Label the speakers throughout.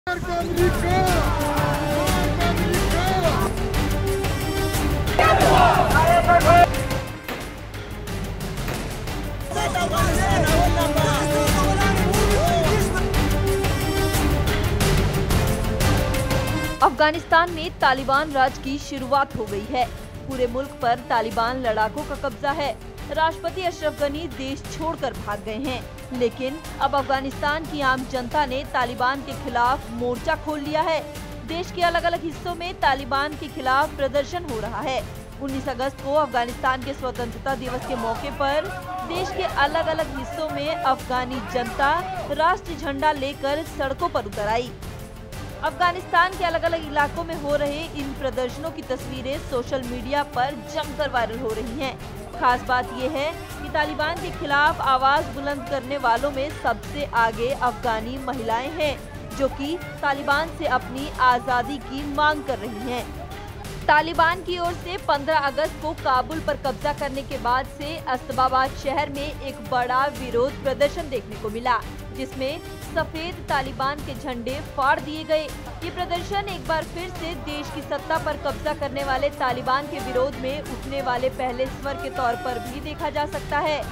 Speaker 1: अफगानिस्तान में तालिबान राज की शुरुआत हो गई है। पूरे मुल्क पर तालिबान लड़ाकों का कब्जा है। राष्ट्रपति अशरफ गनी देश छोड़कर भाग गए हैं, लेकिन अब अफगानिस्तान की आम जनता ने तालिबान के खिलाफ मोर्चा खोल लिया है। देश के अलग अलग हिस्सों में तालिबान के खिलाफ प्रदर्शन हो रहा है। 19 अगस्त को अफगानिस्तान के स्वतंत्रता दिवस के मौके पर देश के अलग अलग हिस्सों में अफगानी जनता राष्ट्रीय झंडा लेकर सड़कों पर उतर आई। अफगानिस्तान के अलग अलग इलाकों में हो रहे इन प्रदर्शनों की तस्वीरें सोशल मीडिया पर जमकर वायरल हो रही हैं। खास बात यह है कि तालिबान के खिलाफ आवाज बुलंद करने वालों में सबसे आगे अफगानी महिलाएं हैं, जो कि तालिबान से अपनी आज़ादी की मांग कर रही हैं। तालिबान की ओर से 15 अगस्त को काबुल पर कब्जा करने के बाद से अस्तबाबाद शहर में एक बड़ा विरोध प्रदर्शन देखने को मिला, जिसमें सफेद तालिबान के झंडे फाड़ दिए गए। ये प्रदर्शन एक बार फिर से देश की सत्ता पर कब्जा करने वाले तालिबान के विरोध में उठने वाले पहले स्वर के तौर पर भी देखा जा सकता है।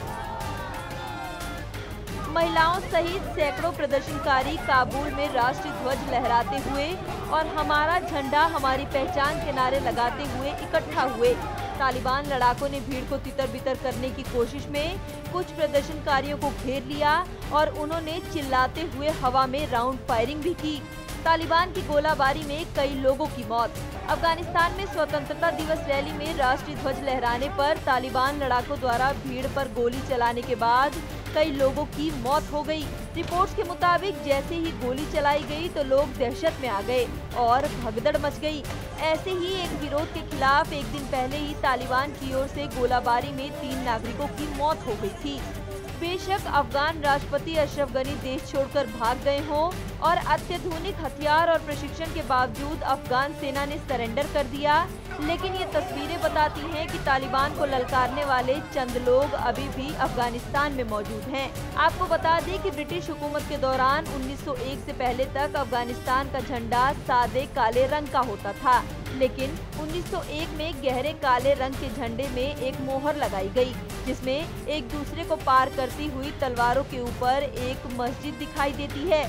Speaker 1: महिलाओं सहित सैकड़ों प्रदर्शनकारी काबुल में राष्ट्रीय ध्वज लहराते हुए और हमारा झंडा हमारी पहचान के नारे लगाते हुए इकट्ठा हुए। तालिबान लड़ाकों ने भीड़ को तितर-बितर करने की कोशिश में कुछ प्रदर्शनकारियों को घेर लिया और उन्होंने चिल्लाते हुए हवा में राउंड फायरिंग भी की। तालिबान की गोलाबारी में कई लोगों की मौत। अफगानिस्तान में स्वतंत्रता दिवस रैली में राष्ट्रीय ध्वज लहराने पर तालिबान लड़ाकों द्वारा भीड़ पर गोली चलाने के बाद कई लोगों की मौत हो गई। रिपोर्ट्स के मुताबिक जैसे ही गोली चलाई गई तो लोग दहशत में आ गए और भगदड़ मच गई। ऐसे ही एक विरोध के खिलाफ एक दिन पहले ही तालिबान की ओर से गोलाबारी में 3 नागरिकों की मौत हो गई थी। बेशक अफगान राष्ट्रपति अशरफ गनी देश छोड़कर भाग गए हों और अत्याधुनिक हथियार और प्रशिक्षण के बावजूद अफगान सेना ने सरेंडर कर दिया, लेकिन ये तस्वीरें बताती हैं कि तालिबान को ललकारने वाले चंद लोग अभी भी अफगानिस्तान में मौजूद हैं। आपको बता दें कि ब्रिटिश हुकूमत के दौरान 1901 से पहले तक अफगानिस्तान का झंडा सादे काले रंग का होता था, लेकिन 1901 में गहरे काले रंग के झंडे में एक मोहर लगाई गई, जिसमें एक दूसरे को पार करती हुई तलवारों के ऊपर एक मस्जिद दिखाई देती है।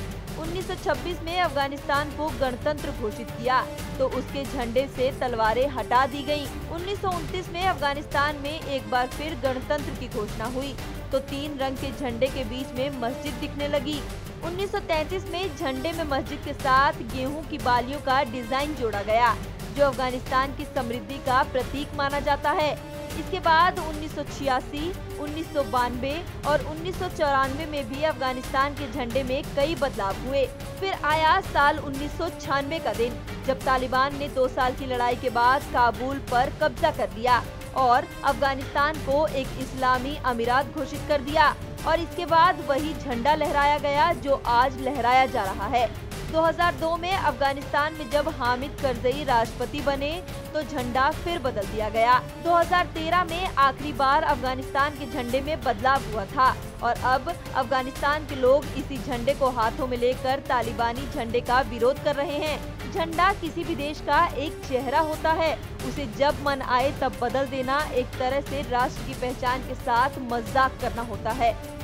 Speaker 1: 1926 में अफगानिस्तान को गणतंत्र घोषित किया तो उसके झंडे से तलवारें हटा दी गयी। 1929 में अफगानिस्तान में एक बार फिर गणतंत्र की घोषणा हुई तो 3 रंग के झंडे के बीच में मस्जिद दिखने लगी। 1933 में झंडे में मस्जिद के साथ गेहूं की बालियों का डिजाइन जोड़ा गया, जो अफगानिस्तान की समृद्धि का प्रतीक माना जाता है। इसके बाद 1986, 1992 और 1994 में भी अफगानिस्तान के झंडे में कई बदलाव हुए। फिर आया साल 1996 का दिन, जब तालिबान ने 2 साल की लड़ाई के बाद काबुल पर कब्जा कर लिया और अफगानिस्तान को एक इस्लामी अमीरात घोषित कर दिया और इसके बाद वही झंडा लहराया गया जो आज लहराया जा रहा है। 2002 में अफगानिस्तान में जब हामिद करजई राष्ट्रपति बने तो झंडा फिर बदल दिया गया। 2013 में आखिरी बार अफगानिस्तान के झंडे में बदलाव हुआ था और अब अफगानिस्तान के लोग इसी झंडे को हाथों में लेकर तालिबानी झंडे का विरोध कर रहे हैं। झंडा किसी भी देश का एक चेहरा होता है, उसे जब मन आए तब बदल देना एक तरह से राष्ट्र की पहचान के साथ मजाक करना होता है।